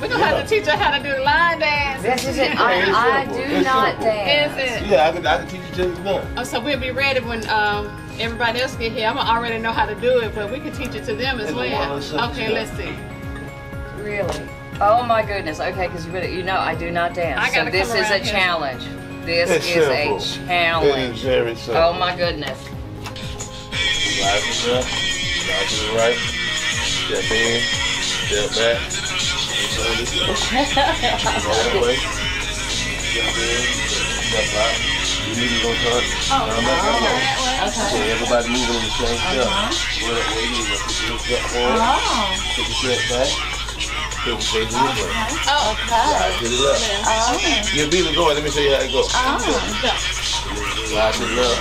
We're gonna have to teach her how to do the line dance. This is it. I do not dance. Is it? Yeah, I can teach you till it's done. Oh, so we'll be ready when everybody else get here. I'm gonna already know how to do it, but we can teach it to them as well. Okay, let's see. Really? Oh my goodness. Okay, because you know I do not dance. So this is a challenge. This is a challenge. It is very simple. Oh my goodness. Slide to the left, slide to the right, step in, step back, roll away, step in, step out. You need to go turn. Okay, everybody moving in the same step. Roll that way, you need to put your step forward, take your step back, take your face this way. Slide to the left. Your beat is going, let me show you how it goes. Slide to the left.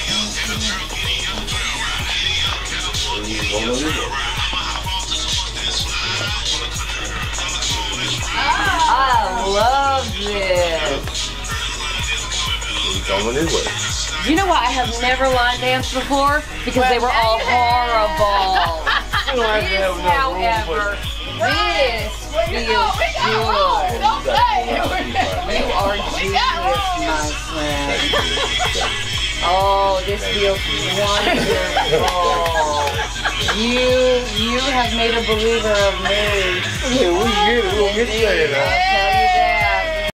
I love this. Coming this way. Do you know why I have never line danced before? Because they were all horrible. However, this feels good. You are genius, my friend. Oh, this feels wonderful. You have made a believer of me. Yeah, we get it. We'll get there now.